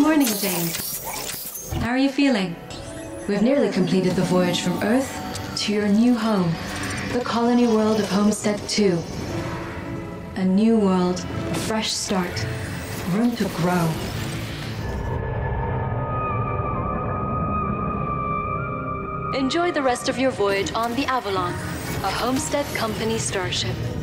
morning, Jane. How are you feeling? We've nearly completed the voyage from Earth to your new home, the colony world of Homestead 2. A new world, a fresh start, room to grow. Enjoy the rest of your voyage on the Avalon, a Homestead Company starship.